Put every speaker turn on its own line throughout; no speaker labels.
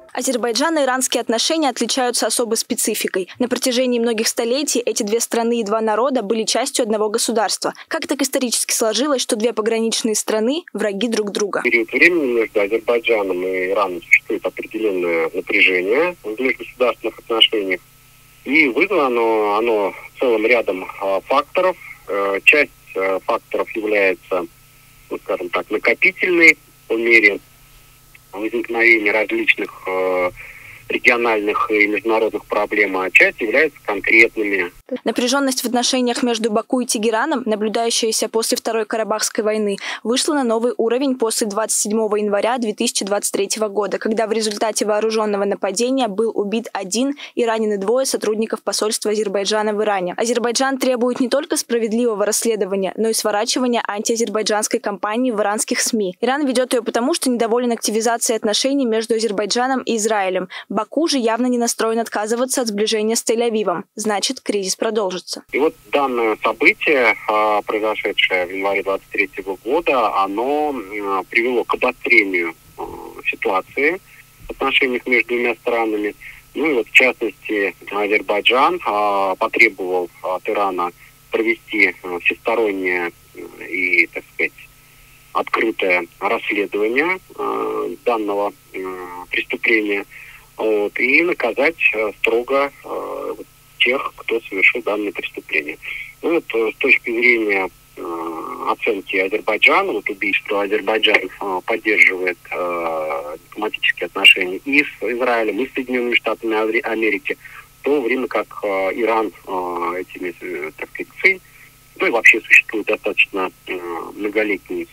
Азербайджано-иранские отношения отличаются особой спецификой. На протяжении многих столетий эти две страны и два народа были частью одного государства. Как так исторически сложилось, что две пограничные страны – враги друг друга?
В период времени между Азербайджаном и Ираном существует определенное напряжение в межгосударственных отношениях. И вызвано оно целым рядом факторов. Часть факторов является, скажем так, накопительной по мере возникновения различных региональных и международных проблем, а часть является конкретными.
Напряженность в отношениях между Баку и Тегераном, наблюдающаяся после Второй Карабахской войны, вышла на новый уровень после 27 января 2023 года, когда в результате вооруженного нападения был убит один и ранены двое сотрудников посольства Азербайджана в Иране. Азербайджан требует не только справедливого расследования, но и сворачивания антиазербайджанской кампании в иранских СМИ. Иран ведет ее потому, что недоволен активизацией отношений между Азербайджаном и Израилем. Баку же явно не настроен отказываться от сближения с Тель-Авивом. Значит, кризис продолжится.
И вот данное событие, произошедшее в январе 2023 года, оно привело к обострению ситуации в отношениях между двумя странами. Ну и вот в частности Азербайджан потребовал от Ирана провести всестороннее и, так сказать, открытое расследование данного преступления. И наказать строго тех, кто совершил данное преступление. Ну, вот, с точки зрения оценки Азербайджана, убийство Азербайджан поддерживает дипломатические отношения и с Израилем, и с Соединенными Штатами Америки, в то время как Иран этими, так сказать, ну и вообще существует достаточно многолетние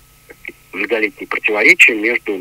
противоречия между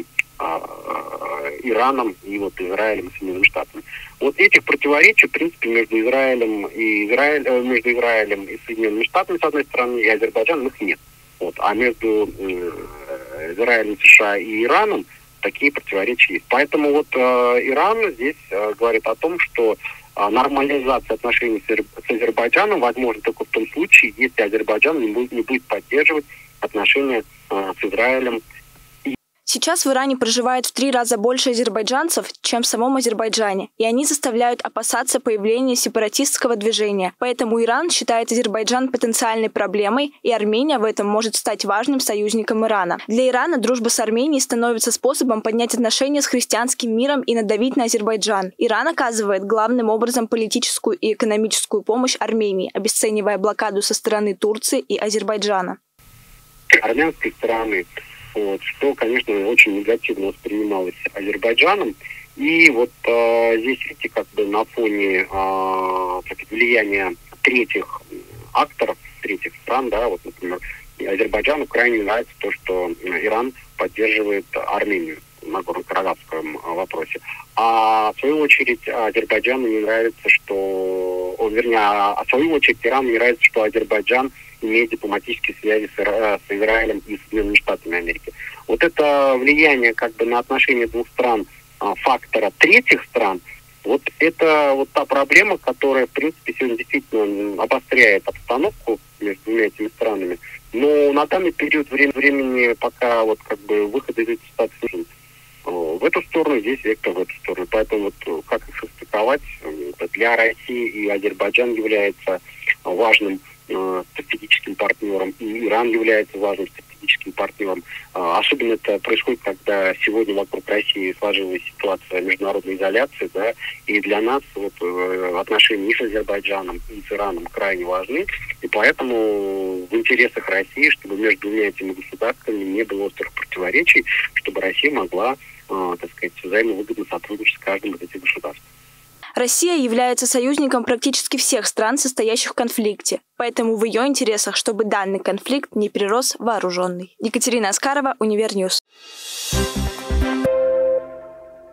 Ираном и Израилем и Соединенными Штатами. Вот этих противоречий, в принципе, между Израилем и Соединенными Штатами, с одной стороны, и Азербайджаном их нет. А между Израилем, США и Ираном такие противоречия есть. Поэтому Иран здесь говорит о том, что нормализация отношений с Азербайджаном возможна только в том случае, если Азербайджан не будет поддерживать отношения с Израилем.
Сейчас в Иране проживает в 3 раза больше азербайджанцев, чем в самом Азербайджане, и они заставляют опасаться появления сепаратистского движения. Поэтому Иран считает Азербайджан потенциальной проблемой, и Армения в этом может стать важным союзником Ирана. Для Ирана дружба с Арменией становится способом поднять отношения с христианским миром и надавить на Азербайджан. Иран оказывает главным образом политическую и экономическую помощь Армении, обесценивая блокаду со стороны Турции и Азербайджана.
Армянской стороны, что, конечно, очень негативно воспринималось Азербайджаном. И здесь, видите, на фоне влияния третьих акторов, третьих стран, например, Азербайджану крайне нравится то, что Иран поддерживает Армению в Нагорно-Карабахском вопросе. А в свою очередь Азербайджану не нравится, Ирану не нравится, что Азербайджан имеет дипломатические связи с Израилем и Соединенными Штатами Америки. Это влияние на отношения двух стран фактора третьих стран, это та проблема, которая, в принципе, сегодня действительно обостряет обстановку между двумя этими странами. Но на данный период времени пока выход из этой ситуации в эту сторону, здесь вектор в эту сторону. Поэтому как их состыковать, для России и Азербайджан является важным стратегическим партнером, и Иран является важным стратегическим партнером. Особенно это происходит, когда сегодня вокруг России сложилась ситуация международной изоляции, и для нас отношения и с Азербайджаном, и с Ираном крайне важны, и поэтому в интересах России, чтобы между двумя этими государствами не было острых противоречий, чтобы Россия могла, взаимовыгодно сотрудничать с каждым из этих государств.
Россия является союзником практически всех стран, состоящих в конфликте. Поэтому в ее интересах, чтобы данный конфликт не перерос в вооруженный. Екатерина Аскарова, Универньюз.